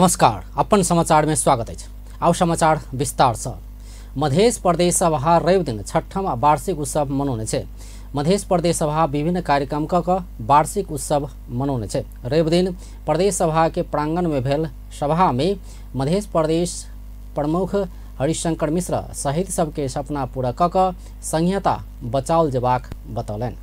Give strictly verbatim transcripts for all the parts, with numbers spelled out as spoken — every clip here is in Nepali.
नमस्कार, अपन समाचार में स्वागत है। आओ समाचार विस्तार से। मध्य प्रदेश सभा रवि दिन छठम वार्षिक उत्सव मनाउने छे। मध्य प्रदेश सभा विभिन्न कार्यक्रम का वार्षिक उत्सव मनाउने छे। रवि दिन प्रदेश सभा के प्रांगण में भेल सभा में मध्य प्रदेश प्रमुख हरिशंकर मिश्र सहित सबके सपना पूरा कऽ संहिता बचाओल जेबाक बतौलनि।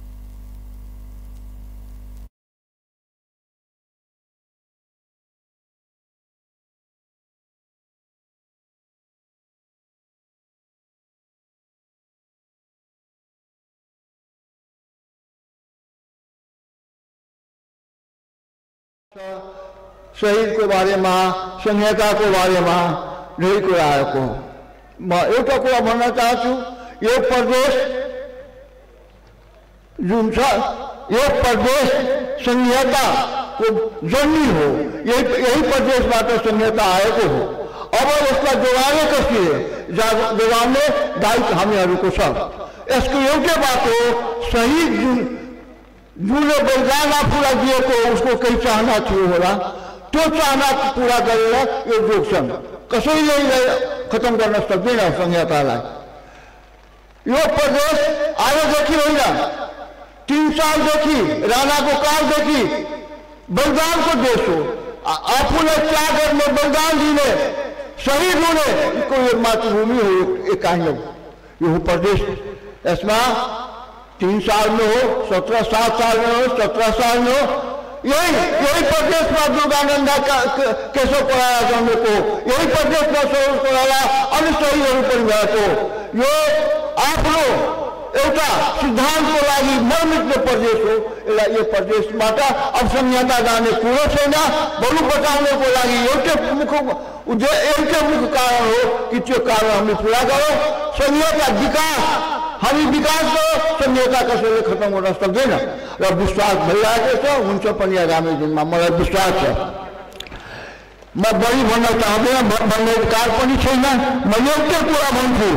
शहीद को बारे में संहिता को बारे में धेरै कुराहरूको म एउटा कुरा भन्न चाहन्छु। यो प्रदेश जुन छ यो प्रदेश संहिता को जन्मी हो। यही यही प्रदेशबाट संहिता आएको हो। अब यसलाई जोगाउने कसले जोगाउने दायित्व हामीहरूको छ। यसको एउटै बाटो शहीद जुन जुनले बलिदान आफूलाई दिएको उसको केही चाहना थियो होला, त्यो चाहना पूरा गरेर यो जोग्छन्। कसैले खत्म गर्न सक्दैन संहितालाई। यो प्रदेश आजदेखि होइन, तीन सालदेखि राणाको कालदेखि बलिदानको देश हो। आफूलाई त्याग गर्ने, बलिदान दिने, शहीद हुने को यो मातृभूमि हो। एक काहीँ यो प्रदेश यसमा तीन साल में हो, सत्रह सात साल में हो, सत्रह साल में हो। यही यही प्रदेश में दुर्गानंदा केशव कोइराला जन्मेको, यही प्रदेश में सरोज कोइराला अनि शहीदहरू पनि भएको। यो आफ्नो एउटा सिद्धान्तको लागि मर्मित प्रदेश हो। यसलाई यो प्रदेशबाट अब संहिता जाने कुरो छैन। बरु बचाउनको लागि एउटै मुख्य उद्देश्य, एउटै मुख्य कारण हो कि त्यो कारण हामी पुरा गरौँ। संहिता विकास हामी विकास को संहिता कसैले खत्म गर्न सक्दैन र विश्वास भइरहेको छ, हुन्छ पनि आगामी दिनमा। मलाई विश्वास छ। म बढी भन्न चाहँदैन, भन्ने अधिकार पनि छैन। म एउटै कुरा भन्छु,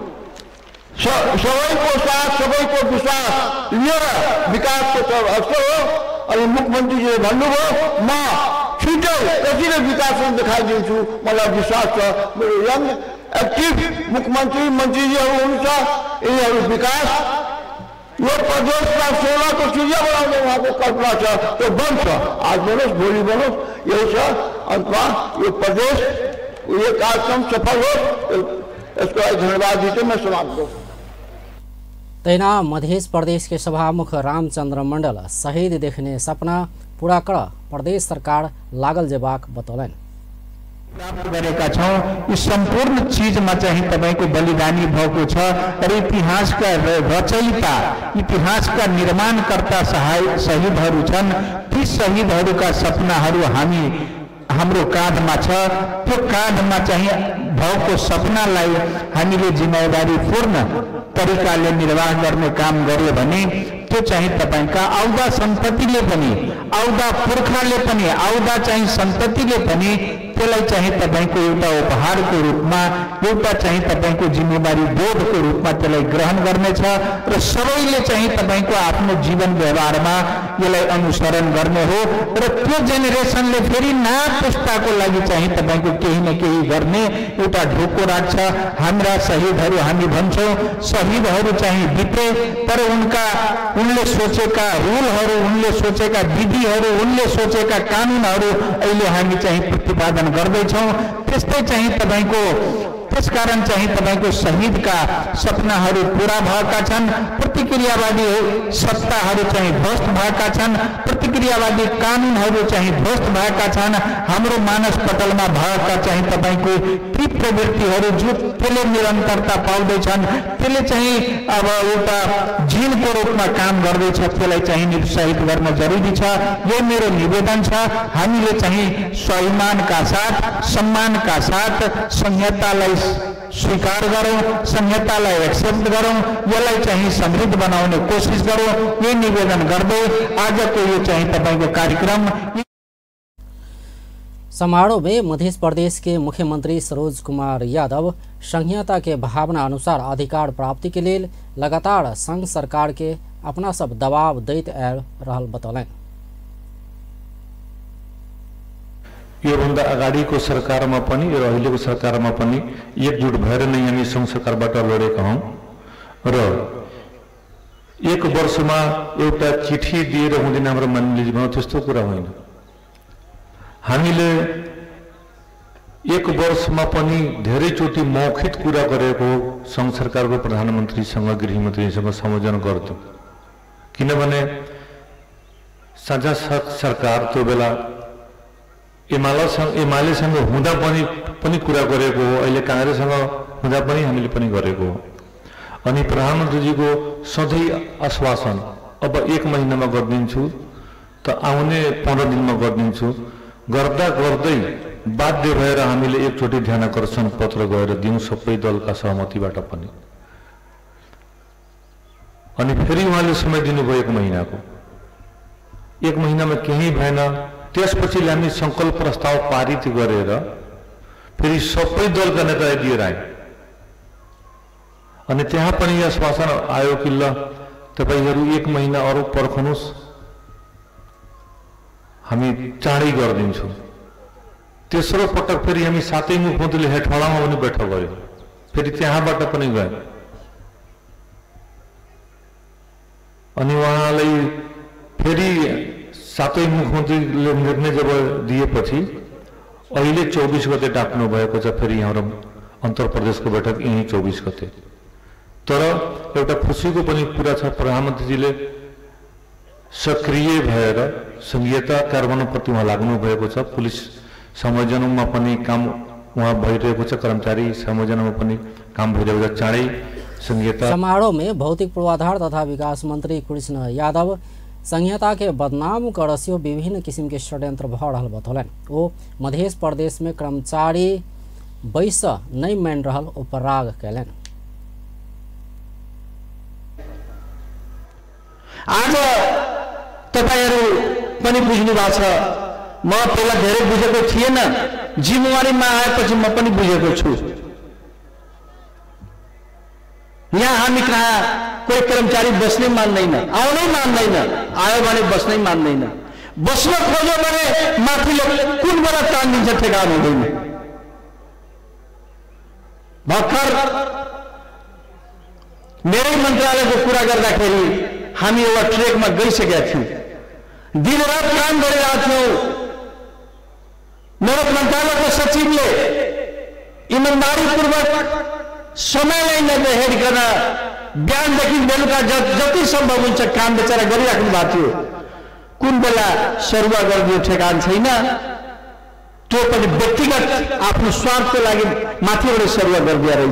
सबैको साथ सबैको विश्वास लिएर विकासको तर्फ हो। अनि मुख्यमन्त्रीले भन्नुभयो म छिटै कसरी विकास देखाइदिन्छु, मलाई विश्वास छ। मेरो यङ एक्टिभ मुख्यमन्त्री मन्त्रीजीहरू हुनुहुन्छ। यिनीहरू विकास यो प्रदेशमा सोनाको चिडिया बनाउने उहाँको कल्पना छ, त्यो बन्छ। आज बनोस्, भोलि बनोस्, यही छ। अन्तमा यो प्रदेश यो कार्यक्रम सफल हो। यसको लागि धन्यवाद दिँदै म समाप्त गर्छु। तैना मध्य प्रदेश के सभामुख रामचंद्र मंडल शहीद देखने सपना पूरा कर प्रदेश सरकार लागल जेबाक बतौलनि। प्राप्त गरेका छौं। यो सम्पूर्ण चीजमा चाहिँ तपाईको बलिदानी भएको छ र इतिहासका रचयिता, इतिहासका निर्माणकर्ता शहीदहरू छन्। ती शहीदहरूका सपनाहरू हामी हाम्रो काँधमा छ। त्यो काँधमा चाहिँ भएको सपनालाई हामीले जिम्मेवारी पूर्ण तरिकाले निर्वाह गर्ने काम गर्यो भने त्यो चाहिँ तपाईका आउँदा सन्ततिले पनि, आउँदा पुर्खाले पनि, आउँदा चाहिँ सन्ततिले पनि त्यसलाई चाहिँ तपाईको एउटा उपहारको रूपमा, एउटा चाहिँ तपाईको जिम्मेवारी बोधको रूपमा त्यसलाई ग्रहण गर्नेछ र सबैले चाहिँ तपाईको आफ्नो जीवन व्यवहारमा यसलाई अनुसरण गर्ने हो। र त्यो जेनेरेसनले फेरि नयाँ पुस्ताको लागि चाहिँ तपाईको केही न केही गर्ने एउटा ढोको राख्छ। हाम्रा शहीदहरू, हामी भन्छौँ शहीदहरू चाहिँ बिते, तर उनका उनले सोचेका रुलहरू, उनले सोचेका विधिहरू, उनले सोचेका कानुनहरू अहिले हामी चाहिँ प्रतिपादन गर्दैछौँ। त्यस्तै चाहिँ तपाईको त्यसकारण चाहिँ तपाईको शहीदका सपनाहरू पूरा भएका छन्। प्रतिक्रियावादी सत्ताहरू चाहिँ ध्वस्त भएका छन्। प्रतिक्रियावादी कानुनहरू चाहिँ ध्वस्त भएका छन्। हाम्रो मानस पटलमा भएका चाहिँ तपाईको ती प्रवृत्तिहरू जो त्यसले निरन्तरता पाउँदैछन्, त्यसले चाहिँ अब एउटा झिलको रूपमा काम गर्दैछ, त्यसलाई चाहिँ निरुत्साहित गर्न जरुरी छ। यो मेरो निवेदन छ। हामीले चाहिँ स्वाभिमानका साथ, सम्मानका साथ संहितालाई स्वीकार गरौँ, संहितालाई एक्सेप्ट गरौँ, यसलाई चाहिँ समृद्ध बनाउने कोसिस गरौँ। यो निवेदन गर्दै आजको यो चाहिँ तपाईको कार्यक्रम। समारोह में मध्य प्रदेश के मुख्यमंत्री सरोज कुमार यादव संहिता के भावना अनुसार अधिकार प्राप्ति के लिए लगातार संघ सरकार के अपना सब दबाव दैत आयल रहल बतौलनि। योभन्दा अगाडिको सरकारमा पनि र अहिलेको सरकारमा पनि एकजुट भएर नै हामी सङ्घ सरकारबाट लडेका हौँ र एक वर्षमा एउटा चिठी दिएर हुँदैन हाम्रो मानिलिजमा, त्यस्तो कुरा होइन। हामीले एक वर्षमा पनि धेरैचोटि मौखिक कुरा गरेको सङ्घ सरकारको प्रधानमन्त्रीसँग गृहमन्त्रीसँग संयोजन गर्थ्यौँ, किनभने साझा सरकार त्यो बेला एमालेसँग एमालेसँग हुँदा पनि पनि कुरा गरेको हो, अहिले काङ्ग्रेससँग हुँदा पनि हामीले पनि गरेको हो। अनि प्रधानमन्त्रीजीको सधैँ आश्वासन अब एक महिनामा गरिदिन्छु त आउने पन्ध्र दिनमा गरिदिन्छु, गर्दा गर्दै बाध्य भएर हामीले एकचोटि ध्यानाकर्षण पत्र गएर दिउँ सबै दलका सहमतिबाट पनि। अनि फेरि उहाँले समय दिनुभयो एक महिनाको, एक महिनामा केही भएन। त्यसपछि हामी सङ्कल्प प्रस्ताव पारित गरेर फेरि सबै दलका नेता दिएर आए अनि त्यहाँ पनि आश्वासन आयो कि ल तपाईहरू एक महिना अरू पर्खनुहोस्, हामी चाँडै गरिदिन्छौँ। तेस्रो पटक फेरि हामी सातै मुख्यमन्त्रीले हेटौँडामा पनि बैठक गऱ्यौँ, फेरि त्यहाँबाट पनि गयौँ। अनि उहाँलाई फेरि सातै मुख्यमन्त्रीले निर्णय जब दिएपछि अहिले चौबिस गते डाक्नु भएको छ फेरि हाम्रो अन्तर प्रदेशको बैठक यही चौबिस गते। तर एउटा खुसीको पनि कुरा छ, प्रधानमन्त्रीजीले सक्रिय भएर संघीयता कार्यान्वयनप्रति उहाँ लाग्नु भएको छ। पुलिस संयोजनमा पनि काम उहाँ भइरहेको छ, कर्मचारी संयोजनमा पनि काम भइरहेको छ। चाँडै संघीयता समारोह में भौतिक पूर्वाधार तथा विकास मंत्री कृष्ण यादव संहिता के बदनाम करसियो विभिन्न किसिम के षड्यंत्र भ रहल बतौलन। ओ मध्य प्रदेश में कर्मचारी बैस नहीं मान रहल उपराग कैलन। आज तपाईहरु पनि बुझ्नु भएको छ, म पहिला धेरै बुझेको थिएन, जिम्मेवारीमा आएपछि म पनि बुझेको छु। यहाँ हामी कहाँ कोही कर्मचारी बस्नै मान्दैन, आउनै मान्दैन, आयो भने बस्नै मान्दैन। बस्न खोज्यो भने माथिले कुन बेला तानिदिन्छ ठेगान हुँदैन। भर्खर मेरै मन्त्रालयको कुरा गर्दाखेरि हामी एउटा ट्रेकमा गइसकेका थियौँ, दिनरात काम गरिरहेका थियौँ। मेरो मन्त्रालयको सचिवले इमानदारीपूर्वक समयलाई नहेरिकन बिहानदेखि बेलुका जति सम्भव हुन्छ काम बेचारा गरिराख्नु भएको थियो। कुन बेला सरुवा गरिदियो ठेगान छैन। त्यो पनि व्यक्तिगत आफ्नो स्वार्थको लागि माथिबाट सरुवा गरिदिया रहेछ।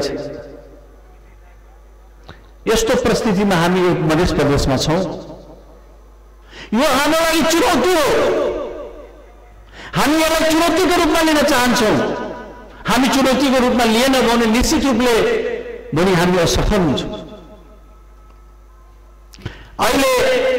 यस्तो परिस्थितिमा हामी मध्य प्रदेशमा छौँ। यो हाम्रो लागि चुनौती हो। हामी यसलाई चुनौतीको रूपमा लिन चाहन्छौँ। हामी चुनौतीको रूपमा लिएन भने निश्चित रूपले भोलि हामी असफल हुन्छौँ। अहिले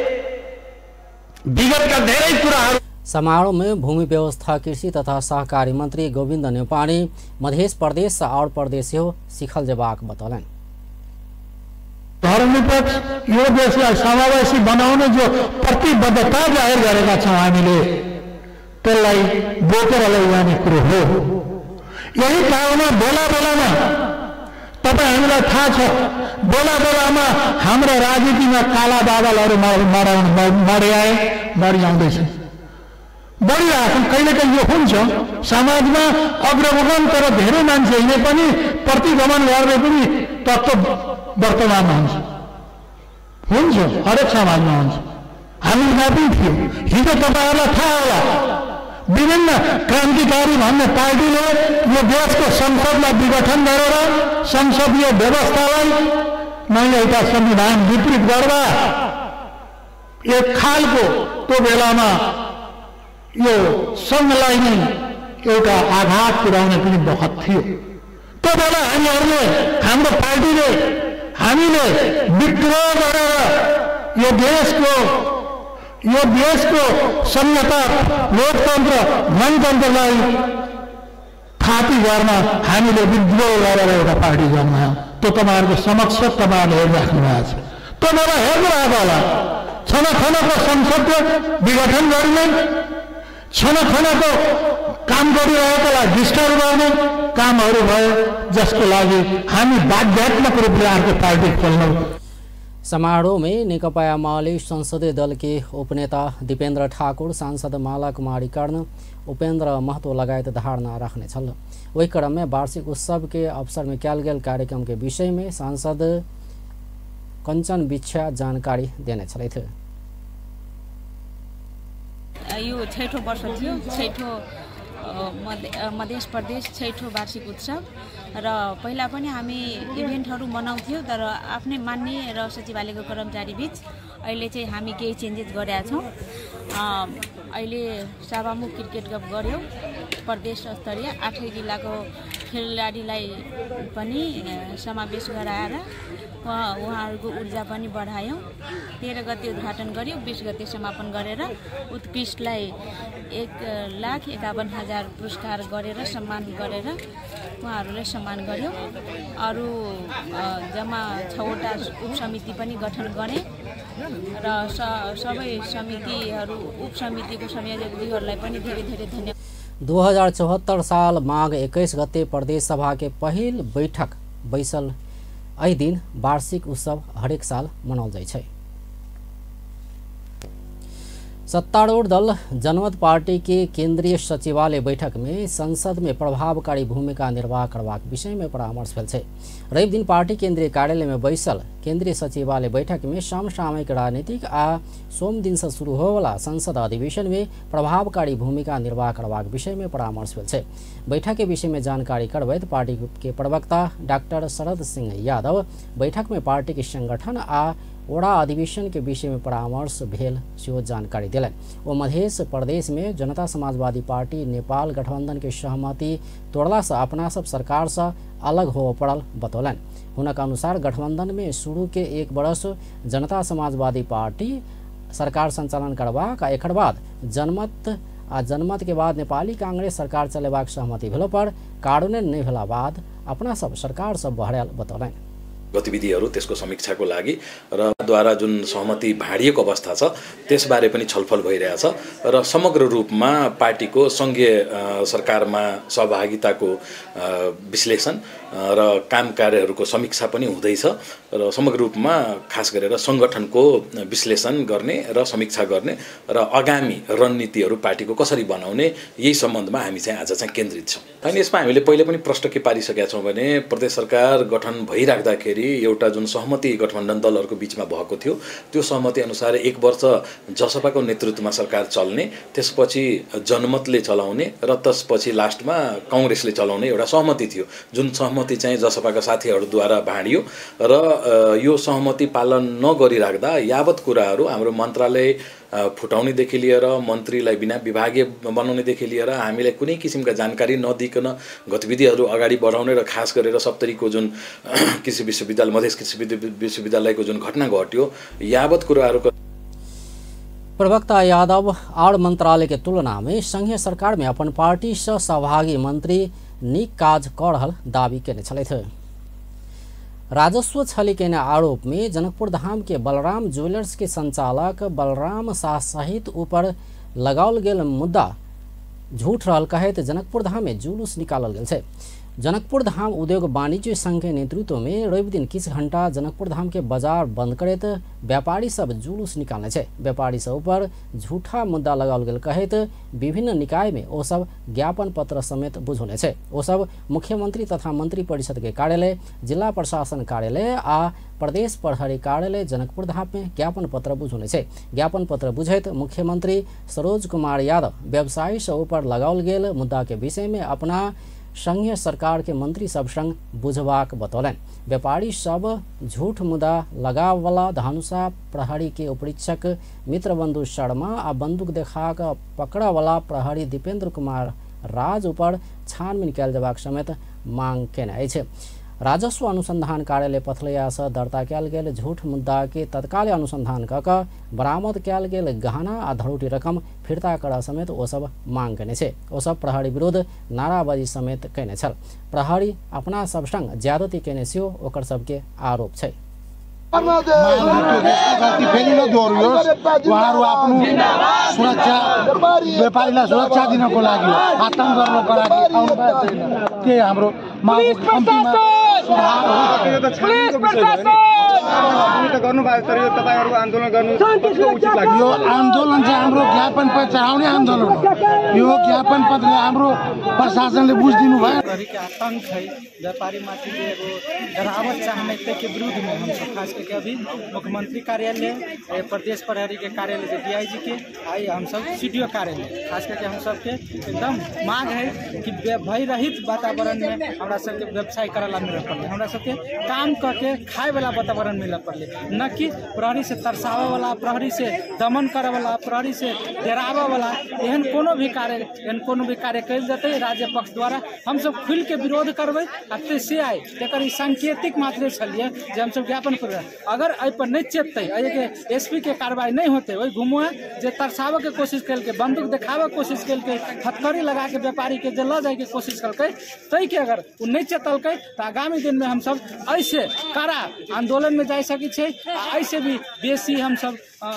विगतका धेरै कुराहरू। समारोह में भूमि व्यवस्था कृषि तथा सहकारी मंत्री गोविंद न्यौपाने मध्य प्रदेश और प्रदेशियों सिखल जवाक बतौलन। धर्मनिरपेक्ष यो देशलाई समावेशी बनाउने जो प्रतिबद्धता जाहेर गरेका छौँ हामीले, त्यसलाई बोकेर लैजाने कुरो हो। यही कारणमा बेला बेलामा तपाईँ हामीलाई थाहा छ, बेला बेलामा हाम्रो राजनीतिमा काला बादलहरू मर्याए मरिआउँदैछन्, बढिरहेछन्। कहिले कहिले यो हुन्छ समाजमा अग्रगमन, तर धेरै मान्छेहरूले पनि प्रतिगमन गर्ने पनि तत्त्व वर्तमानमा हुन्छ हुन्छ हरेक समाजमा हुन्छ। हामीमा पनि थियो। हिजो तपाईँहरूलाई थाहा होला, विभिन्न क्रान्तिकारी भन्ने पार्टीले यो देशको संसदलाई विघटन गरेर संसदीय व्यवस्थालाई नै एउटा संविधान विपरीत गर्दा एक खालको त्यो बेलामा यो सङ्घलाई नै एउटा आघात पुर्याउने पनि बखत थियो। त्यो बेला हामीहरूले, हाम्रो पार्टीले, हामीले विद्रोह गरेर यो देशको यो देशको संहिता, लोकतन्त्र, गणतन्त्रलाई थापी गर्न हामीले विद्रोह गरेर एउटा पार्टी जन्मायौँ। त्यो तपाईँहरूको समक्ष तपाईँहरूले हेरिराख्नु भएको छ। त्यो बेला हेर्नु भएको होला, छनछनको संसदको विघटन गरिने, क्षण क्षणको काम गरिरहेकोलाई डिस्टर्ब गर्ने कामहरू भयो, जसको लागि हामी बाध्यात्मक रूपले अर्को पार्टी खोल्नु। समारोह में नेकपा एमाले संसदीय दल के उपनेता दीपेन्द्र ठाकुर, सांसद माला कुमारी कर्ण, उपेन्द्र महतो लगायत धारणा रखने छल। वही क्रम में वार्षिक उत्सव के अवसर में किया गया कार्यक्रम के विषय में सांसद कंचन बिछ्या जानकारी देने छले थे। यो छैठौं वर्ष थियो, छैठौं मध्य प्रदेश छैठौं वार्षिक उत्सव र पहिला पनि हामी इभेन्टहरू मनाउँथ्यौँ, तर आफ्नै मान्य र सचिवालयको कर्मचारी बीच अहिले चाहिँ हामी केही चेन्जेस गरेका छौँ। अहिले सभामुख क्रिकेट कप गऱ्यौँ, प्रदेश स्तरीय आठै जिल्लाको खेलाडीलाई पनि समावेश गराएर उहाँ उहाँहरूको ऊर्जा पनि बढायौँ। तेह्र गते उद्घाटन गऱ्यौँ, बीस गते समापन गरेर उत्कृष्टलाई एक लाख एकाउन्न हजार पुरस्कार गरेर सम्मान गरेर उहाँहरूलाई सम्मान गऱ्यौँ। अरू जम्मा छवटा उपसमिति पनि गठन गरे र सबै समितिहरू उपसमितिको संयोजकहरूलाई पनि धेरै धेरै धन्यवाद। दो हजार चौहत्तर साल माघ इक्कीस गते प्रदेश सभा के पहिल बैठक बैसल एहि दिन वार्षिक उत्सव हरेक साल मनाओल जाइ छै। सत्तारूढ़ दल जनमत पार्टी के केंद्रीय सचिवालय बैठक में संसद में प्रभावकारी भूमिका निर्वाह करबाक विषय में परामर्श भेल छै। रवि दिन पार्टी केंद्रीय कार्यालय में बैसल केंद्रीय सचिवालय बैठक में समसामयिक राजनीतिक आ सोम दिन से शुरू होवला संसद अधिवेशन में प्रभावकारी भूमिका निर्वाह करबाक विषय में परामर्श भेल छै। बैठक के विषय में जानकारी करबैत पार्टी के प्रवक्ता डॉक्टर शरद सिंह यादव बैठक में पार्टी के संगठन आ ओड़ा अधिवेशन के विषय में परामर्श भेल सेहो जानकारी दिलन। वो मध्य प्रदेश में जनता समाजवादी पार्टी नेपाल गठबंधन के सहमति तोड़ला से अपना सब सरकार से अलग हो पड़ल बतौलन। हुनक अनुसार गठबंधन में शुरू के एक बरस जनता समाजवादी पार्टी सरकार संचालन करबाक आ एकर बाद जनमत आ जनमत के बाद नेपाली कांग्रेस सरकार चलेबाक सहमति भेला पर कार्यान्वयन नहीं भेला बाद अपना सब सरकार सब बहराल बतौलन। गतिविधिहरू त्यसको समीक्षाको लागि र द्वारा जुन सहमति भाडिएको अवस्था छ त्यसबारे पनि छलफल भइरहेछ र समग्र रूपमा पार्टीको संघीय सरकारमा सहभागिताको विश्लेषण र काम कार्यहरूको समीक्षा पनि हुँदैछ र समग्र रूपमा खास गरेर संगठनको विश्लेषण गर्ने र समीक्षा गर्ने र आगामी रणनीतिहरू पार्टीको कसरी बनाउने यही सम्बन्धमा हामी चाहिँ आज चाहिँ केन्द्रित छौँ। अनि यसमा हामीले पहिले पनि प्रश्न के पारिसकेका छौँ भने प्रदेश सरकार गठन भइराख्दाखेरि एउटा जुन सहमति गठबन्धन दलहरूको बीचमा भएको थियो त्यो सहमति अनुसार एक वर्ष जसपाको नेतृत्वमा सरकार चल्ने, त्यसपछि जनमतले चलाउने र त्यसपछि लास्टमा कांग्रेसले चलाउने एउटा सहमति थियो। जुन सहमति चाहिँ जसपाका साथीहरूद्वारा भाँडियो र यो सहमति पालन नगरिराख्दा यावत कुराहरू हाम्रो मन्त्रालय फुटाउनेदेखि लिएर मन्त्रीलाई बिना विभागीय बनाउनेदेखि लिएर हामीले कुनै किसिमका जानकारी नदिकन गतिविधिहरू अगाडि बढाउने र खास गरेर सप्तरीको जुन कृषि विश्वविद्यालय मधेस कृषि विश्वविद्यालयको जुन घटना घट्यो यावत कुराहरूको प्रवक्ता यादव आड़ मंत्रालय के तुलना में संघीय सरकार में अपन पार्टी से सहभागी मंत्री नीक काज कर रहल दावी केने छले थे। राजस्व छली के आरोप में जनकपुर धाम के बलराम ज्वेलर्स के संचालक बलराम शाह सहित ऊपर लगाओल गेल मुद्दा झूठ रहल कहत जनकपुर धाम में जुलूस निकालल गेल छै। जनकपुर धाम उद्योग वाणिज्य संघ के नेतृत्व में रवि दिन किछ घंटा जनकपुर धाम के बाजार बंद करत व्यापारी सब जुलूस निकालने छै। व्यापारी सब ऊपर झूठा मुद्दा लगाओल गेल कहत विभिन्न निकाय में ओ सब ज्ञापन पत्र समेत बुझौने छै। ओ सब मुख्यमंत्री तथा मंत्री परिषद के कार्यालय, जिला प्रशासन कार्यालय आ प्रदेश प्रहरी कार्यालय जनकपुर धाम में ज्ञापन पत्र बुझौने छै। ज्ञापन पत्र बुझैत मुख्यमंत्री सरोज कुमार यादव व्यवसायी सब ऊपर लगाओल गेल मुद्दा के विषय में अपना संघीय सरकार के मंत्री सब संग बुझबाक बतौलन। व्यापारी सब झूठ मुद्दा लगावला धनुषा प्रहरी के उपरीक्षक मित्रबंधु शर्मा आ बंदूक देखा पकड़ा वाला प्रहरी दीपेन्द्र कुमार राज ऊपर छानबीन कयल जबाक समेत मांग केने अछि। राजस्व अनुसंधान कार्यालय पथलैया से दर्ता कयल गेल झूठ मुद्दा के तत्काल अनुसंधान क क बरामद कयल गेल गहना आ धरोटी रकम फिर्ता करऽ समेत ओ सब मांग केने छै। ओ सब प्रहरी विरुद्ध नाराबाजी समेत केने छल। प्रहरी अपना सब संग ज्यादती केने सेहो ओकर सबके आरोप छै। गल्ती फेरि नदोहोरियोस्। उहाँहरू आफ्नो सुरक्षा व्यापारीलाई सुरक्षा दिनको लागि आतंक गर्नको लागि आउनु भएको छैन। के हाम्रो मागको कम्तीमा सुधार हो। यो आन्दोलन चाहिँ हाम्रो ज्ञापन पत्र चढाउने आन्दोलन हो। यो ज्ञापन पत्रले हाम्रो प्रशासनले बुझिदिनु भयो। आतंक है व्यापारी माथि डरावट चाहने के विरुद्ध में हम सब खास करके अभी मुख्यमंत्री कार्यालय, प्रदेश प्रहरी के कार्यालय से डीआईजी के आई हम सब सीडीओ कार्यालय खास करके हम सबके एकदम मांग है कि भय रहित वातावरण में हमरा सबके व्यवसाय करेला मिले पड़े, हमरा सबके काम करके खाए वाला वातावरण मिले पड़े, न कि प्रहरी से तरसावे वाला, प्रहरी से दमन करे वाला, प्रहरी से डरावे वाला एहन कोनो भी कार्य एहन कोनो भी कार्य कल जाते राज्य पक्ष द्वारा हम सब खुल के विरोध करबे। आ से आए तेकर ई सांकेतिक मात्र छलिए जे हम सब ज्ञापन कर अगर एहि पर नहीं चेतते के एसपी के कार्रवाई नहीं होते वही घुमुआ जे तरसावे के कोशिश कल के बंदूक देखावे के कोशिश कल के हथकड़ी लगा के व्यापारी के ल जाए के कोशिश कल के तई के अगर उ नहीं चेतल तो आगामी दिन में हम सब ऐसे कड़ा आंदोलन में जा सकी छे। ऐसे भी बेसी हम सब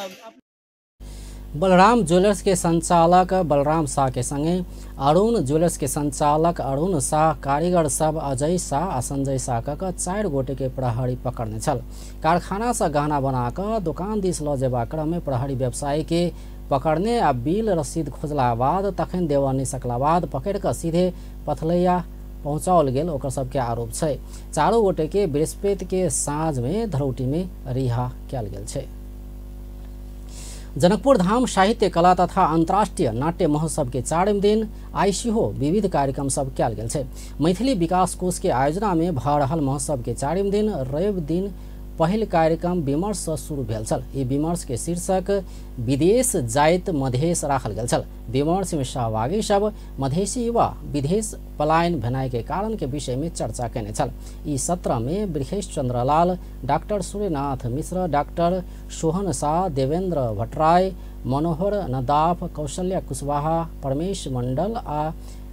बलराम ज्वेलर्स के संचालक बलराम शाह के संगे अरुण ज्वेलर्स के संचालक अरुण शाह, कारीगर सब अजय शाह आ संजय शाह कऽ चार गोटे के प्रहरी पकड़ने छल। कारखाना से गहना बनाकर दुकान दिस ल जेबा क्रम में प्रहरी व्यवसायी के पकड़ने आ बिल रसीद खोजला बाद तखन देवा नहीं सकला बाद पकड़ कर सीधे पथलैया पहुँचाओल गेल ओकर सबके आरोप छै। चारों गोटे के बृहस्पति के साँझ में धरौटी में रिहा कयल गेल छै। जनकपुर धाम साहित्य कला तथा अंतर्राष्ट्रीय नाट्य महोत्सव के चारिम दिन आई सेहो विविध कार्यक्रम सब कयल गेल छै। मैथिली विकास कोष के आयोजना में भऽ रहल महोत्सव के चारिम दिन रवि दिन पहिल कार्यक्रम विमर्श से शुरू भेल छल। ई विमर्श के शीर्षक विदेश जाइत मधेश राखल गेल छल। विमर्श में सहभागी सब मधेसी युवा विदेश पलायन भेनाइ के कारण के विषय में चर्चा केने छल। ई सत्र में बृखेश चंद्र लाल, डॉक्टर सूर्यनाथ मिश्र, डॉक्टर सोहन शाह, देवेंद्र भट्टराय, मनोहर नदाफ, कौशल्या कुशवाहा, परमेश मंडल आ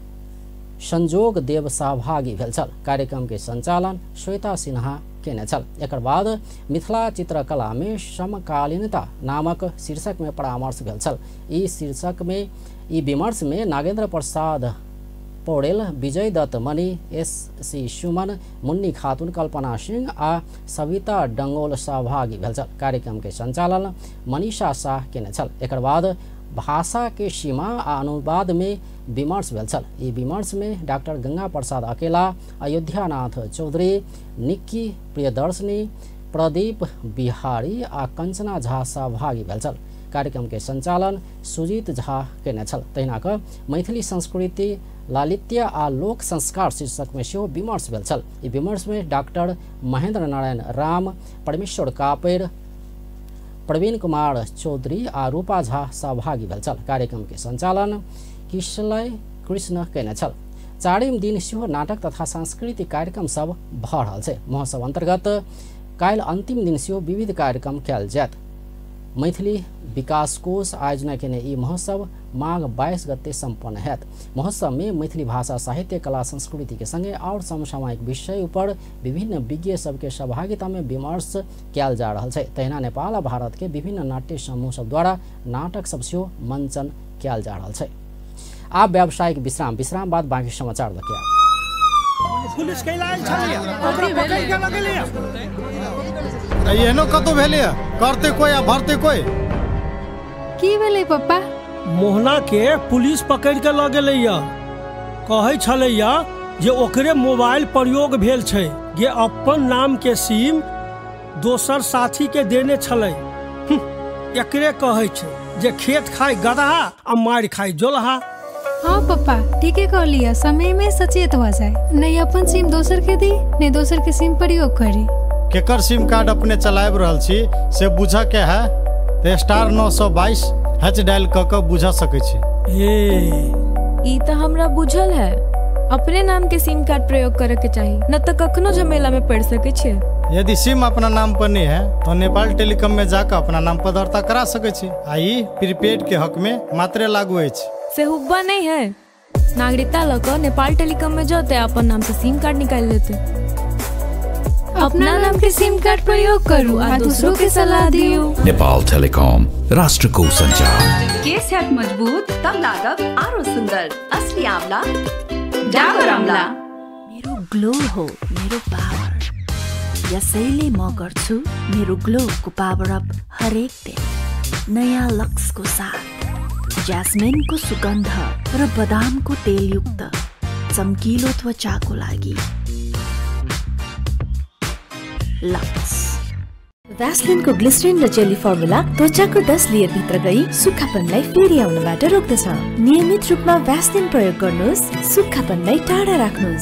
संजोग देव सहभागी भेल छल। कार्यक्रम के संचालन श्वेता सिन्हा केने छल। एकर बाद मिथिला चित्रकला में समकालीनता नामक शीर्षक में परामर्श भेल छल। ई शीर्षक में ई विमर्श में नागेंद्र प्रसाद पौडेल, विजय दत्त मणि, एस सी सुमन, मुन्नी खातून, कल्पना सिंह आ सविता डंगोल सहभागी भेल छल। कार्यक्रम के संचालन मनीषा शाह केने छल। एकर बाद भाषा के सीमा आ अनुवाद में विमर्श भेल छल। ई विमर्श में डॉक्टर गंगा प्रसाद अकेला, अयोध्यानाथ चौधरी, निक्की प्रियदर्शनी, प्रदीप बिहारी आ कंचना झा सहभागी भेल छल। कार्यक्रम के संचालन सुजीत झा केने छल। तहिना कऽ मैथिली संस्कृति, लालित्य आ लोक संस्कार शीर्षक में सेहो विमर्श भेल छल। ई विमर्श में डॉक्टर महेंद्र नारायण राम, परमेश्वर कापेर, प्रवीण कुमार चौधरी आ रूपा झा सहभागी भेल छल। कार्यक्रम के संचालन किशलय कृष्ण केने छल। चारिम दिन सेहो नाटक तथा सांस्कृतिक कार्यक्रम सब भऽ रहल छै। महोत्सव अंतर्गत काल्हि अंतिम दिन सेहो विविध कार्यक्रम कयल जायत। मैथिली विकास कोष आयोजना केने ई महोत्सव माघ बाईस गते संपन्न हैत। महोत्सव में मैथिली भाषा, साहित्य, कला, संस्कृति के संगे और समसामयिक विषय ऊपर विभिन्न विज्ञ सबके सहभागिता में विमर्श कयल जा रहल छै। तहिना नेपाल आ भारत के विभिन्न नाट्य समूह सब द्वारा नाटक सब सेहो मंचन कयल जा रहल छै। आब व्यावसायिक विश्राम विश्राम बाद बाकी समाचार देखिए। पुलिस के लायल छलिए ओकरा पकड़ के लगलिए एहनो कतो भेलै करते कोई आ भरते कोई की भेलै पप्पा? मोहना के पुलिस पकड़ के ल गेलै य कहै छलै य जे ओकरे मोबाइल प्रयोग भेल छै जे अपन नाम के सिम दोसर साथी के देने छलै। एकरे कहै छै जे खेत खाय गदहा आ मार खाय जोलहा। हाँ पप्पा ठीके कहलिए, समय में सचेत हो जाए, नहीं अपन सिम दोसर के दी नहीं दोसर के सिम प्रयोग करी। केकर सिम कार्ड अपने चलाब रहल छी से बुझ के है तो स्टार नौ सौ बाईस हैच डायल क के बुझ सके छी। ई तो हमरा बुझल है, अपने नाम के सिम कार्ड प्रयोग करे के चाहिए, न तो कखनो झमेला में पड़ सके छे। यदि सिम अपना नाम पर नहीं है तो नेपाल टेलीकॉम में जाकर अपना नाम पर दर्ता करा सके छी। आई प्रीपेड के हक में मात्रे लागू है से हुब्बा नहीं है। नागरिकता लकर नेपाल टेलीकॉम में जाते अपन नाम से सिम कार्ड निकाल लेते। अपना नाम के सिम कार्ड प्रयोग करू आ दूसरों के सलाह दियो। नेपाल टेलिकॉम, राष्ट्रको संचार। केस हैत मजबूत तब लागब आरो सुंदर। असली आंवला डाबर आंवला। मेरो ग्लो हो मेरो पावर। यसैले म गर्छु मेरो ग्लोको पावर अप हरेक दिन नयाँ लक्सको साथ। ज्यास्मिनको सुगन्ध र बदामको तेलयुक्त चम्किलो त्वचाको लागि लक्स। भ्यासलिनको ग्लिसरिन र जेली फर्मुला त्वचाको दस लेयर भित्र गई सुक्खापनलाई फेरि आउनबाट रोक्दछ। नियमित रूपमा भ्यासलिन प्रयोग गर्नुहोस्, सुक्खापनलाई टाढा राख्नुहोस्।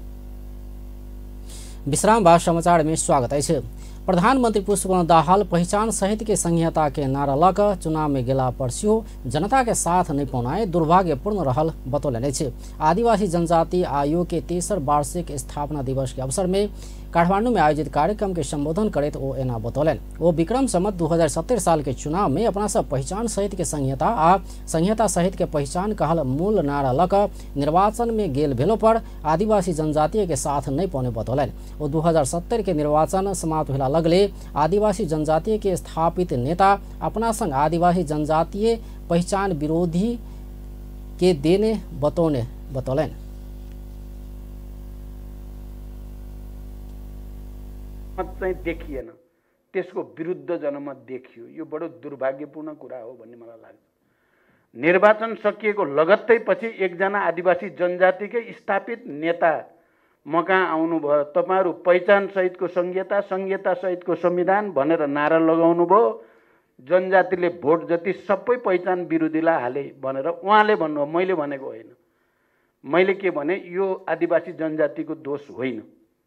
विश्राम बाद समाचार में स्वागत है। प्रधानमंत्री पुष्पकमल दाहाल पहचान सहित के संहिता के नारा लकर चुनाव में गेला पर सेहो जनता के साथ नहीं पहुँचाए दुर्भाग्यपूर्ण रहल बतौलने। आदिवासी जनजाति आयोग के तेसर वार्षिक स्थापना दिवस के अवसर में काठमांडू में आयोजित कार्यक्रम के संबोधन करते वो एना बतौलन। वो विक्रम संवत दू हजार सत्तर साल के चुनाव में अपना सब पहचान सहित के संहिता आ संहिता सहित के पहचान कहल मूल नारा लकर निर्वाचन में गेल भेलो पर आदिवासी जनजातीय के साथ नहीं पहुँचे बतौलन। वो दू हजार सत्तर के निर्वाचन समाप्त होला लगले आदिवासी जनजातीय के स्थापित नेता अपना संग आदिवासी जनजातीय पहचान विरोधी के देने बतौने बतौलन। चाहिँ देखिएन, त्यसको विरुद्ध जनमत देखियो। यो बडो दुर्भाग्यपूर्ण कुरा हो भन्ने मलाई लाग्छ। निर्वाचन सकिएको लगत्तै पछि एकजना आदिवासी जनजातिकै स्थापित नेता म कहाँ आउनुभयो। तपाईहरु पहिचान सहितको संहिता संहिता सहितको संविधान भनेर नारा लगाउनु भयो। जनजातिले भोट जति सबै पहिचान विरोधीलाई हाले भनेर उहाँले भन्नु, मैले भनेको होइन। मैले के भने, यो आदिवासी जनजातिको दोष होइन।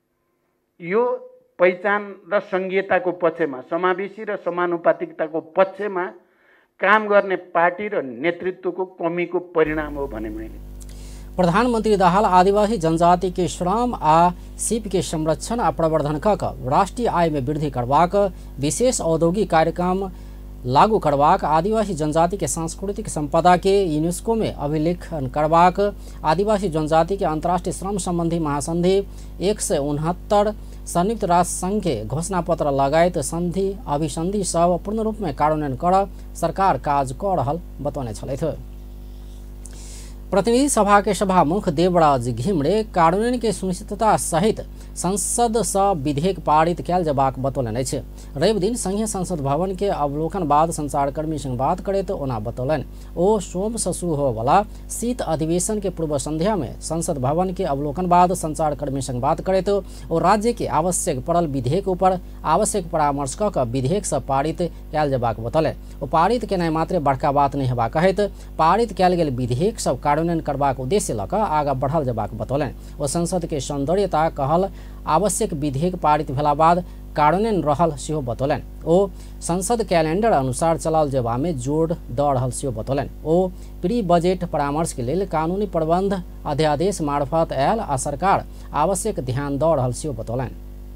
यो पहिचान र संहिताको पक्षमा, समावेशी र समानुपातिकताको पक्षमा काम गर्ने पार्टी र नेतृत्वको कमीको परिणाम हो भने मैले। प्रधानमंत्री दाहाल आदिवासी जनजाति के श्रम आ सीप के संरक्षण आ प्रवर्धन क राष्ट्रीय आय में वृद्धि करवाक विशेष औद्योगिक कार्यक्रम लागू करवाक, आदिवासी जनजाति के सांस्कृतिक संपदा के यूनेस्को में अभिलेखन करवाक, आदिवासी जनजाति के अंतर्राष्ट्रीय श्रम संबंधी महासंधि एक सौ उनहत्तर संयुक्त राष्ट्र संघ के घोषणा पत्र लगायत संधि अभिसंधि सब पूर्ण रूप में कार्यान्वयन कर सरकार काज क रहल बतौने छलैथ। प्रतिनिधि सभा के सभामुख देवराज घिमरे कार्यान्वयन के सुनिश्चितता सहित संसद स विधेयक पारित कैल जबाक बतौलन। रवि दिन संघीय संसद भवन के अवलोकन बाद संचारकर्मी संग बात करे तो ओना बतौलन। ओ सोम से शुरू हो वाला शीत अधिवेशन के पूर्व संध्या में संसद भवन के अवलोकन बाद संचारकर्मी संग बात करे तो ओ राज्य के आवश्यक पड़ल विधेयक ऊपर आवश्यक परामर्श क विधेयक सब पारित कैल जबाक बतौलन। ओ पारित के मात्र बड़का बात नहीं हेबा कहत पारित कैल गेल विधेयक सब कार्यान्वयन करबाक उद्देश्य लक आगा बढ़ल जबाक बतौलन। ओ संसद के सौंदर्यता कहल आवश्यक विधेयक पारित भेला बाद कार्यान्वयन रहल सेहो बतौलन। ओ संसद कैलेंडर अनुसार चलाल जेबा में जोड़ द रहल सेहो बतौलन। ओ प्री बजेट परामर्श के लिए कानूनी प्रबंध अध्यादेश मार्फत आयल आ सरकार आवश्यक ध्यान द रहल सेहो बतौलन।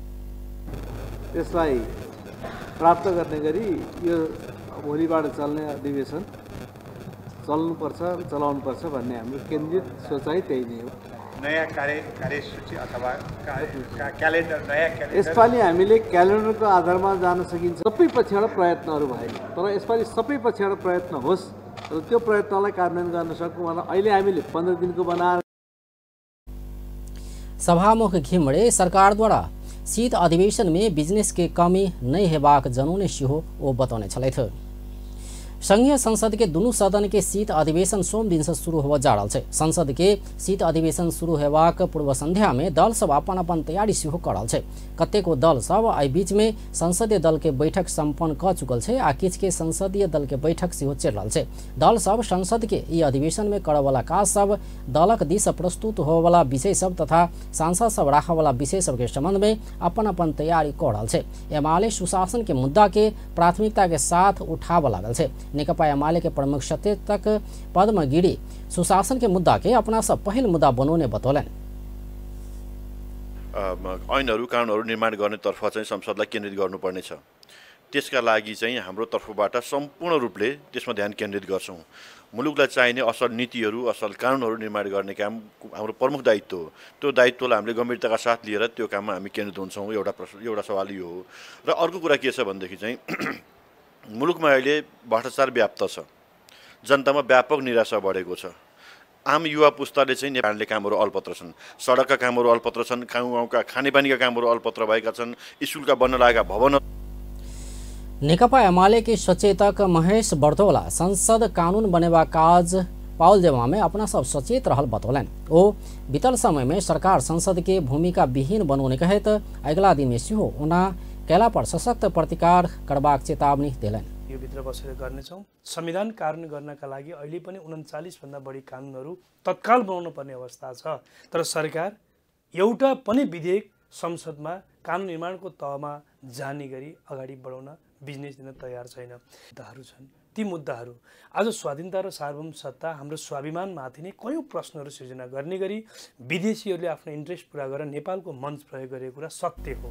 त्यसलाई प्राप्त गर्ने गरी यो भोलिबाट चल्ने अधिवेशन चल्नुपर्छ चलाउनुपर्छ भन्ने हाम्रो केन्द्रित सोचाइ त्यही नै हो। नयाँ कार्य कार्यसूची अथवा क्यालेन्डर नयाँ क्यालेन्डर यसपालि हामीले क्यालेन्डरको आधारमा जान सकिन्छ। सबै पक्षबाट प्रयत्नहरू भए तर यसपालि सबै पक्षबाट प्रयत्न होस् र त्यो प्रयत्नलाई कार्यान्वयन गर्न सकौँ भनेर अहिले हामीले पन्ध्र दिनको बनाएर। सभामुख घिमरे सरकार द्वारा शीत अधिवेशन में बिजनेस के कमी नहीं हेबाक जनौने सेहो ओ बतौने छलैथ। संघीय संसद के दुनू सदन के शीत अधिवेशन सोम दिन से शुरू हो जा रहा है। संसद के शीत अधिवेशन शुरू होबाक पूर्व संध्या में दल सब अपन अपन तैयारी सेहो कर रहा है। कतेको दल सब आई बीच में संसदीय दल के बैठक संपन्न क चुकल है आ किछ के संसदीय दल के बैठक सेहो चल रहा है। दल सब संसद के ई अधिवेशन में करय वाला काज सब, दलक दिस प्रस्तुत हो वाला विषय सब तथा सांसद सब राख वाला विषय सब के संबंध में अपन अपन तैयारी कर रहा है। एमाले सुशासन के मुद्दा के प्राथमिकता के साथ उठाव लागल है। नेकपा एमाले के प्रमुख सचेतक पद्म गिरी सुशासन के मुद्दा के अपना सब पहिल मुद्दा बनाउने बतौलन। ऐनहरू कानुनहरू निर्माण गर्नेतर्फ चाहिँ संसदलाई केन्द्रित गर्नुपर्नेछ। त्यसका लागि चाहिँ हाम्रो तर्फबाट सम्पूर्ण रूपले त्यसमा ध्यान केन्द्रित गर्छौँ। मुलुकलाई चाहिने असल नीतिहरू असल कानुनहरू निर्माण गर्ने काम हाम्रो प्रमुख दायित्व हो। त्यो दायित्वलाई हामीले गम्भीरताका साथ लिएर त्यो काममा हामी केन्द्रित हुन्छौँ। एउटा प्रश्न एउटा सवाल यो हो। र अर्को कुरा के छ भनेदेखि चाहिँ मुलुकमा अहिले भ्रष्टाचार व्याप्त छ, जनतामा व्यापक निराशा बढेको छ। आम युवा पुस्ताले चाहिँ नेपालले कामहरू अल्पत्र छन्, सडकका कामहरू अल्पत्र छन्, गाउँ गाउँका खानेपानीका कामहरू अल्पत्र भएका छन्, स्कुलका बन्न लागेका भवन। नेकपा एमाले के सचेतक महेश बर्तौला संसद कानून बनेवा काज पाउल जेवा में अपना सब सचेत रहल बतौलन। ओ बीतल समय में सरकार संसद के भूमिका विहीन बनौने कहे तो अगला दिन में सिहो उना कैला पर सशक्त प्रतिकार करबाक चेतावनी दिलन। यो भित्र बसेर गर्नेछौँ। संविधान कार्यान्वयन गर्नका लागि अहिले पनि उन्चालीस भन्दा बढी कानुनहरू तत्काल बनाउनु पर्ने अवस्था छ। तर सरकार एउटा पनि विधेयक संसदमा कानुन निर्माणको तहमा जाने गरी अगाडि बढाउन बिजनेस दिन तयार छैन। मुद्दाहरू छन्, ती मुद्दाहरू आज स्वाधीनता र सार्वभौम सत्ता हाम्रो स्वाभिमानमाथि नै कयौँ प्रश्नहरू सृजना गर्ने गरी विदेशीहरूले आफ्नो इन्ट्रेस्ट पुरा गरेर नेपालको मञ्च प्रयोग गरेको कुरा सत्य हो।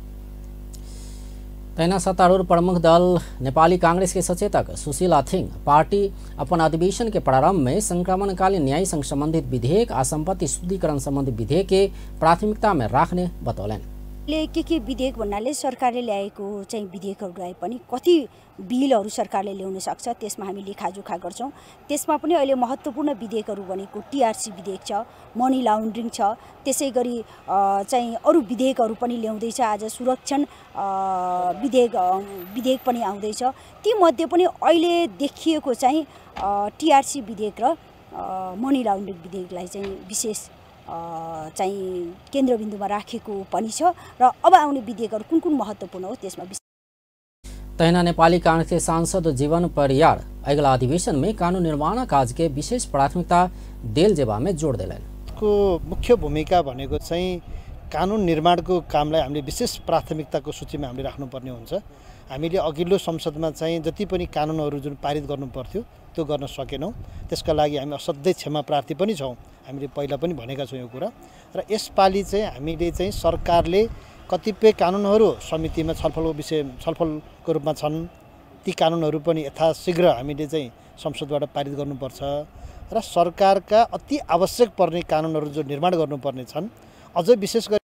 तैना सत्तारूढ़ प्रमुख दल नेपाली कांग्रेस के सचेतक सुशीला थिंग पार्टी अपन अधिवेशन के प्रारंभ में संक्रमणकालीन न्याय संग संबंधित विधेयक आ संपत्ति शुद्धिकरण संबंधी विधेयक के प्राथमिकता में राख्ने बतौलन। के के विधेयक भन्नाले सरकारले ल्याएको चाहिँ विधेयकहरूलाई पनि कति बिलहरू सरकारले ल्याउन सक्छ त्यसमा हामी लेखाजोखा गर्छौं। त्यसमा पनि अहिले महत्त्वपूर्ण विधेयकहरू भनेको टीआरसी विधेयक छ, मनी लाउन्ड्रिङ छ, त्यसैगरी चाहिँ अरु विधेयकहरू पनि ल्याउँदैछ। आज सुरक्षण विधेयक विधेयक पनि आउँदैछ। ती मध्ये पनि अहिले देखिएको चाहिँ टीआरसी विधेयक र मनी लाउन्ड्रिङ विधेयकलाई चाहिँ विशेष चाहिँ केन्द्रबिन्दुमा राखेको पनि छ र अब आउने विधेयकहरू कुन कुन महत्त्वपूर्ण हो त्यसमा। तैना नेपाली कांग्रेस के सांसद जीवन परियार अगला अधिवेशन में कानून निर्माण काज के विशेष प्राथमिकता देल जेवा में जोड़ दिलन। को मुख्य भूमिका भनेको चाहिँ कानून निर्माणको कामलाई हामीले विशेष प्राथमिकताको सूचीमा हामीले राख्नुपर्ने हुन्छ। हामीले अघिल्लो संसदमा चाहिँ जति पनि कानुनहरू जुन पारित गर्नु पर्थ्यो त्यो गर्न सकेनौं। त्यसका लागि हामी असाध्यै क्षमा प्रार्थी पनि छौं। हामीले पहिला पनि भनेका छौं यो कुरा। र यसपालि चाहिँ हामीले चाहिँ सरकारले कतिपय कानुनहरू समितिमा छलफलको विषय छलफलको रूपमा छन्, ती कानुनहरू पनि यथाशीघ्र हामीले चाहिँ संसदबाट पारित गर्नुपर्छ र सरकारका अति आवश्यक पर्ने कानुनहरू जो निर्माण गर्नुपर्ने छन् अझ विशेष गरी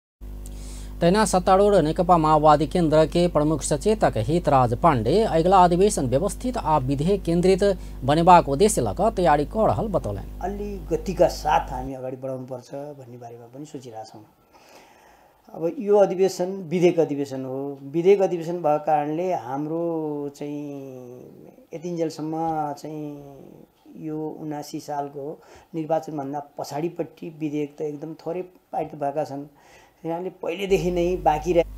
तैना सत्तारूढ़ नेकपा माओवादी केन्द्र के प्रमुख सचेतक हितराज पाण्डे अगला अधिवेशन व्यवस्थित आ विधेयक केन्द्रित बनेबाक उद्देश्य लग तयारी कर रहल बतौलन। अलि गतिका साथ हामी अगाडि बढाउनु पर्छ भन्ने बारेमा पनि सोचिरहेका छौं। अब यो अधिवेशन विधेयक अधिवेशन हो। विधेयक अधिवेशन भएको कारणले हाम्रो चाहिँ यतिन्जेलसम्म चाहिँ यो उनासी सालको निर्वाचन भन्दा पछाडिपट्टि विधेयक त एकदम थोरै पारित भएका छन्। यहाँले पहिलेदेखि नै बाँकी रहे।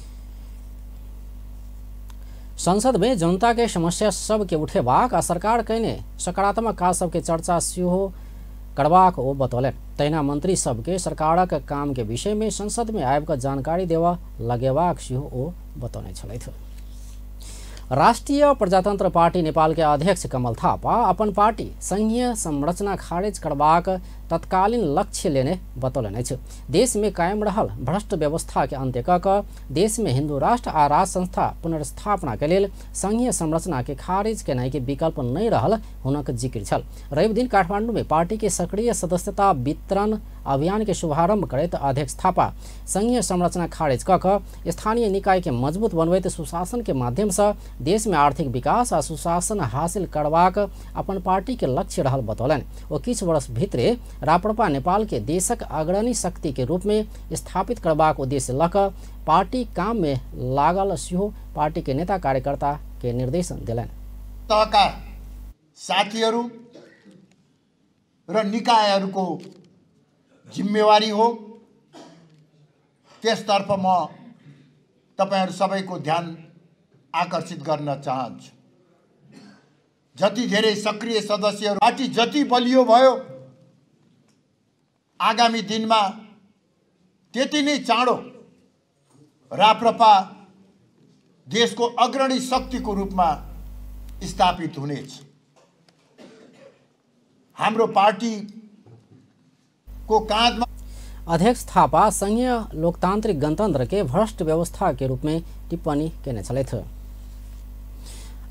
संसद में जनता के समस्या सब के उठेबाक आ सरकार कने सकारात्मक काज सब के चर्चा सेहो करबाक ओ बतौलन। तैना मंत्री सब के सरकारक काम के विषय में संसद में आबि क जानकारी देवा लगेबाक सेहो ओ बतौने छलैथ। राष्ट्रीय प्रजातंत्र पार्टी नेपाल के अध्यक्ष कमल थापा अपन पार्टी संघीय संरचना खारिज करबाक तत्कालीन लक्ष्य लेने बतौलन। देश में कायम रहल भ्रष्ट व्यवस्था के अंत्य क देश में हिंदू राष्ट्र आ राज संस्था पुनर्स्थापना के लेल संघीय संरचना के खारिज केनाई के विकल्प नहीं रहल हुनक जिक्र छल। रवि दिन काठमांडू में पार्टी के सक्रिय सदस्यता वितरण अभियान के शुभारंभ करैत अध्यक्ष थापा संघीय संरचना खारिज क स्थानीय निकाय के मजबूत बनबैत सुशासन के माध्यम से देश में आर्थिक विकास आ सुशासन हासिल करबाक अपन पार्टी के लक्ष्य रहल बतौलन। ओ किछ वर्ष भित्रे राप्रपा नेपाल के देशक अग्रणी शक्ति के रूप में स्थापित करबाक उद्देश्य लक पार्टी काम में लागल सेहो पार्टी के नेता कार्यकर्ता के निर्देशन दिलन। तहका साथीहरू र निकायहरूको जिम्मेवारी हो। त्यसतर्फ म तपाईहरु सबैको ध्यान आकर्षित गर्न चाहन्छु। जति धेरै सक्रिय सदस्यहरू पार्टी जति बलियो भयो आगामी दिनमा त्यति नै चाँडो राप्रपा देशको अग्रणी शक्तिको रूपमा स्थापित हुनेछ। हाम्रो पार्टी को काँधमा अध्यक्ष थापा संघीय लोकतांत्रिक गणतंत्र के भ्रष्ट व्यवस्था के रूप में टिप्पणी केने छलैथ।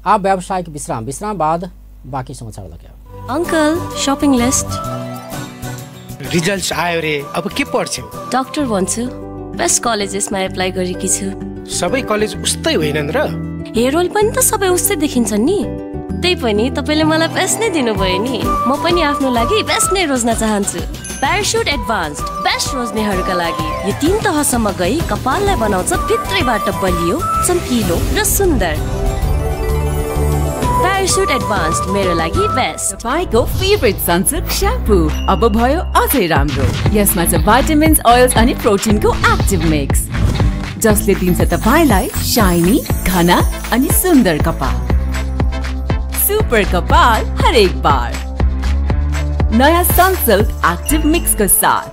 अब व्यावसायिक विश्राम विश्राम बाद बाँकी समाचार लगे। अंकल शॉपिंग लिस्ट रिजल्ट्स आयो रे, अब के पढ्छौ? डाक्टर बन्छु। बेस्ट कलेजेसमा एप्लाई गरेकी छु। सबै कलेज उस्तै होइनन् र? हेरोल पनि त सबै उस्तै देखिन्छन् नि। त्यही पनि तपाईले मलाई बेस्ट नै दिनुभयो नि। म पनि आफ्नो लागि बेस्ट नै रोज्न चाहन्छु। प्याराशुट एडभान्स्ड बेस्ट रोज्नेहरूका लागि यो तीन तहसम्म गई कपाललाई बनाउँछ भित्रैबाट बलियो, चम्किलो र सुन्दर। प्याराशुट एडभान्स्ड मेरो लागि बेस्ट। तपाईको फेभरेट सनसिल्क स्याम्पू अब भयो अझै राम्रो। यसमा छ भाइटामिन्स, ओइल्स अनि प्रोटिनको एक्टिभ मिक्स जसले दिन्छ तपाईलाई शाइनी, घना अनि सुन्दर कपाल। सुपर कपाल हरेक बार नयाँ सनसिल्क एक्टिभ मिक्स को साथ।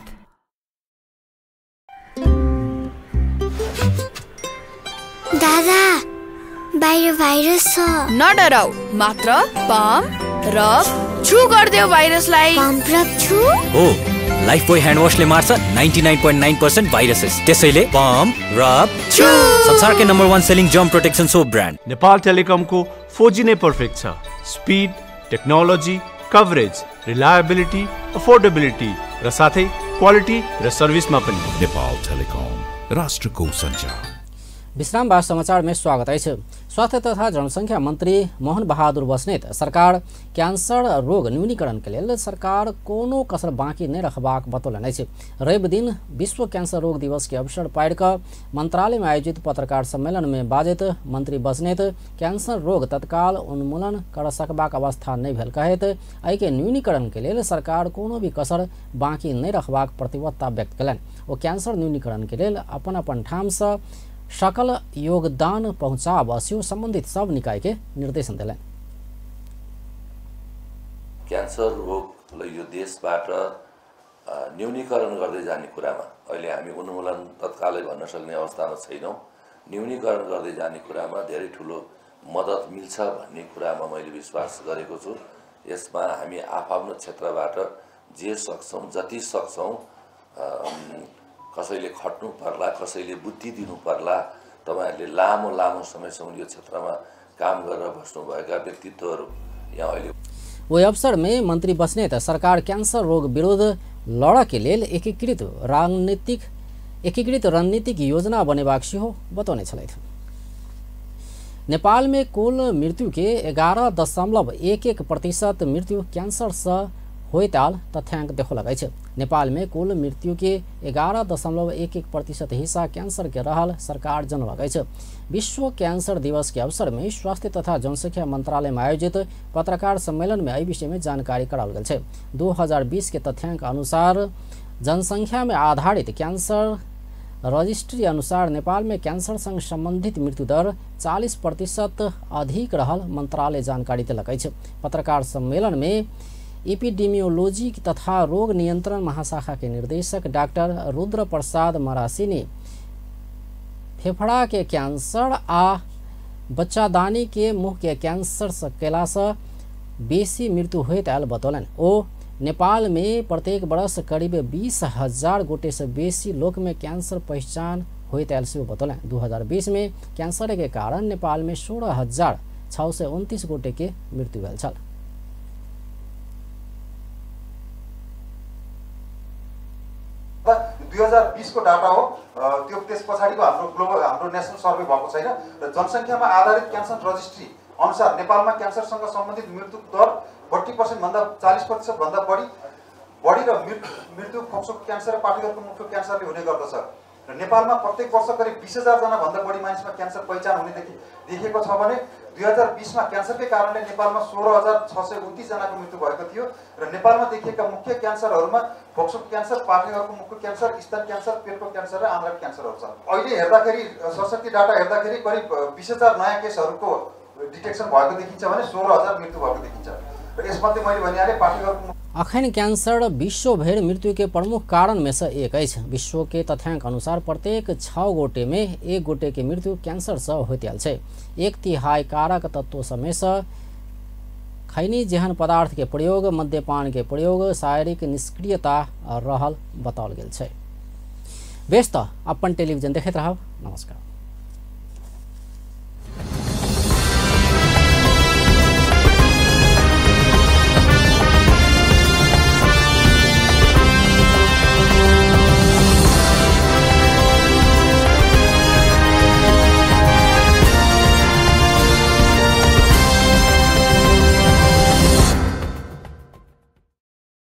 दादा बाहिर भाइरस छ। नडराउ, मात्र पम्प रब छु गर्दियो भाइरसलाई। पम्प रब छु हो, लाइफ बोय ह्यान्ड वाशले मार्छ ninety nine point nine percent viruses. त्यसैले पम्प रब छु संसारकै number one selling germ protection soap brand. Nepal टेलिकमको फोर जी नै पर्फेक्ट छ। Speed, technology, coverage, reliability, affordability र साथै क्वालिटी र सर्भिसमा पनि। नेपाल टेलिकम राष्ट्रको सञ्चार। विश्राम बाद समाचार में स्वागत है। स्वास्थ्य तथा जनसंख्या मंत्री मोहन बहादुर बस्नेत सरकार कैंसर रोग न्यूनीकरण के लिए सरकार कोनो कसर बाँकी नहीं रखबाक बतौलनि अछि। रवि दिन विश्व कैंसर रोग दिवस के अवसर पाड़ कर मंत्रालय में आयोजित पत्रकार सम्मेलन में बाजैत मंत्री बस्नेत कैंसर रोग तत्काल उन्मूलन कर सकबाक अवस्था नहीं भेल कहैत एहि के न्यूनीकरण के लिए सरकार कोनो भी कसर बाँकी नहीं रखबाक प्रतिबद्धता व्यक्त कयलनि। ओ कैंसर न्यूनीकरण के लिए अपन अपन ठाम से सकल योगदान पहुँचाब अस्यो संबंधित सब निकाय के निर्देशन दिले। क्यान्सर रोगलाई यो देशबाट न्यूनीकरण गर्दै जाने कुरामा अहिले हामी उन्मूलन तत्कालै भन्न सक्ने अवस्थामा छैनौँ। न्यूनीकरण गर्दै जाने कुरामा धेरै ठुलो मद्दत मिल्छ भन्ने कुरामा मैले विश्वास गरेको छु। यसमा हामी आफ्नो क्षेत्रबाट जे सक्छौँ जति सक्छौँ कसैले खट्नु पर्ला, कसैले बुद्धि दिनु पर्ला। तपाईहरुले लामो लामो समयसम्म यो क्षेत्रमा काम गरेर बस्नुभएका व्यक्तित्वहरू यहाँ अहिले वही अवसर में मंत्री बस्नेत सरकार कैंसर रोग विरुद्ध लड़ के लिए एकीकृत रणनीतिक एकीकृत रणनीतिक योजना बनेबाक सेहो बतौने छलैथ। नेपाल में कुल मृत्यु के एगारह दशमलव एक एक प्रतिशत मृत्यु कैंसर से होइताल तथ्यांक देखो लगे छै। नेपाल में कुल मृत्यु के एगारह दशमलव एक एक प्रतिशत हिस्सा कैंसर के रहल सरकार जनलगे छै। विश्व कैंसर दिवस के अवसर में स्वास्थ्य तथा जनसंख्या मंत्रालय में आयोजित पत्रकार सम्मेलन में एहि विषय में जानकारी कराओल गेल छै। दो हजार बीस के तथ्यांक अनुसार जनसंख्या में आधारित कैंसर रजिस्ट्री अनुसार नेपाल में कैंसर संग संबंधित मृत्यु दर चालीस प्रतिशत अधिक रहल मंत्रालय जानकारी दिलक अछि। पत्रकार सम्मेलन में एपिडेमियोलॉजी तथा रोग नियंत्रण महाशाखा के निर्देशक डॉक्टर रुद्र प्रसाद मरासिनी फेफड़ा के कैंसर आ बच्चादानी के मुंह के कैंसर से केला से बेसी मृत्यु होइत आयल बतौलन। ओ नेपाल में प्रत्येक वर्ष करीब बीस हजार गोटे से बेसी लोग में कैंसर पहचान होइत आयल से बतौलन। दो हजार बीस में कैंसर के कारण नेपाल में सोलह हजार छः सौ उनतीस गोटे के मृत्यु भेल छल। दुई हजार बीस को डाटा हो त्यो त्यस पछाडिको हाम्रो ग्लोबल हाम्रो नेशनल सर्वे भएको छैन र जनसङ्ख्यामा आधारित क्यान्सर रजिस्ट्री अनुसार नेपालमा क्यान्सरसँग सम्बन्धित मृत्यु दर बत्तीस प्रतिशत भन्दा चालीस प्रतिशत भन्दा बढी बढी र मृत्यु फोक्सोको क्यान्सर र पाठेघरको मुख्य क्यान्सरले हुने गर्दछ र नेपालमा प्रत्येक वर्ष करिब बीस हजार जना भन्दा बढी मानिसमा क्यान्सर पहिचान हुने देखिएको छ भने दुई हजार बीस में क्यान्सरकै कारणले नेपालमा सोह्र हजार छ सय उन्तीस जनाको मृत्यु भएको थियो र नेपालमा देखिएका मुख्य क्यान्सरहरूमा फोक्सोको क्यान्सर, पाठेघरको मुखको क्यान्सर, स्तन क्यान्सर, पेटको क्यान्सर र आन्द्राको क्यान्सरहरू छन्। अहिले हेर्दाखेरि सरस्वती डाटा हेर्दाखेरि करिब बीस हजार नयाँ केसहरूको डिटेक्सन भएको देखिन्छ भने सोह्र हजार मृत्यु भएको देखिन्छ र यसमध्ये मैले भनिहालेँ पाठेघरको अखन कैंसर विश्वभर मृत्यु के प्रमुख कारण में से एक है। विश्व के तथ्यांक अनुसार प्रत्येक छः गोटे में एक गोटे के मृत्यु कैंसर से होइत आयल छै। एक तिहाई कारक तत्व समय से खैनी जेहन पदार्थ के प्रयोग, मद्यपान के प्रयोग, शारीरिक निष्क्रियता रहल बताओल गेल छै। व्यस्त अपन टेलीविजन देखैत रहब। नमस्कार।